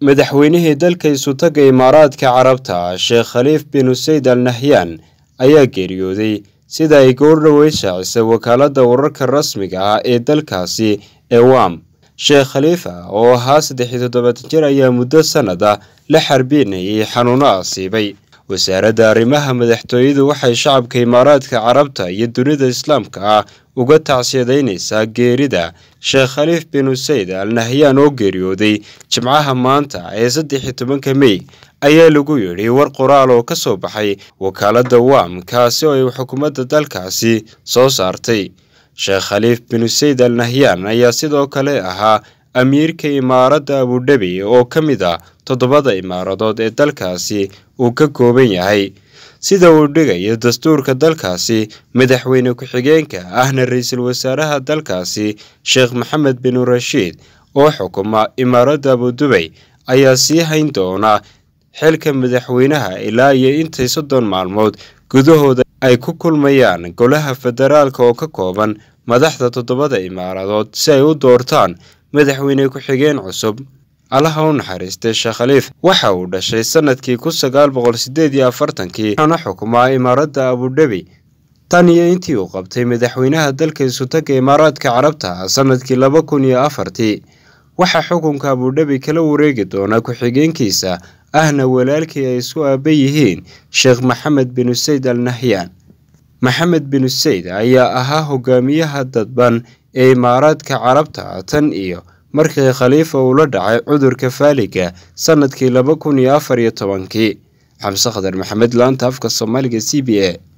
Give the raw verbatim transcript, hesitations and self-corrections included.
madaxweynihii dalka isutaga Imaaraadka Carabta Sheekh Khalifa bin Said Al Nahyan ayaa geeriyooday sida ay goordhow shaacisay wakaaladda wararka rasmiga ah ee dalkaasi ee W A M. Sheekh Khalifa oo ahaa saddex iyo toddobaatan jir ayaa muddo sanad ah la xarbinayay xanuuno asiibay. wasaaradda arrimaha madaxtooyadu waxay shacabka Imaaraadka Carabta iyo dunida Islaamka ah uga tacsiyadeynaysaa geerida Sheekh Khalifa bin Said Al Nahyan oo geeriyooday Jimcaha maanta ee saddex iyo tobanka May ayaa lagu yiri war qoraal oo ka soo baxay wakaaladda W A M kaasi oo ay xukuumadda dalkaasi soo saartay. Sheekh Khalifa bin Said Al Nahyan ayaa sidoo kale ahaa amiirka Imaaradda Abu Dhabi oo ka mid ah toddobada imaaradood ee dalkaasi uu ka kooban yahay. sida uu dhigayo dastuurka dalkaasi, madaxweyne ku-xigeenka ahna ra'iisul wasaaraha dalkaasi Sheekh Mohammed bin Rashid oo xukuma Imaaradda Abu Dhabi ayaa sii hayn doona xilka madaxweynaha ilaa iyo intay soddon maalmood gudahooda ay ku kulmayaan golaha federaalka oo ka kooban madaxda toddobada imaaradood si ay u doortaan madaxweyne ku-xigeen cusub. Allaha u naxariistay Sheekh Khalifa waxa uu dhashay sanadkii kun sagaal boqol siddeed iyo afartan-kii ana xukuma Imaaradda Abu Dhabi tan iyo intii uu qabtay madaxweynaha dalka isutaga Imaaraadka Carabta sanadkii laba kun iyo afartii. waxa xukunka Abu Dhabi kala wareegi doona ku-xigeenkiisa ahna walaalkii ay isku aabay yihiin Sheekh Mohammed bin Said Al Nahyan. Mohammed bin Said ayaa ahaa hogaamiyaha dadban ee Imaaraadka Carabta tan iyo markii Khalifa uu la dhacay cudurka faaliga sanadkii laba kun iyo afar iyo toban-kii. Xamse Khadar Maxamed laanta afka Soomaaliga C B A.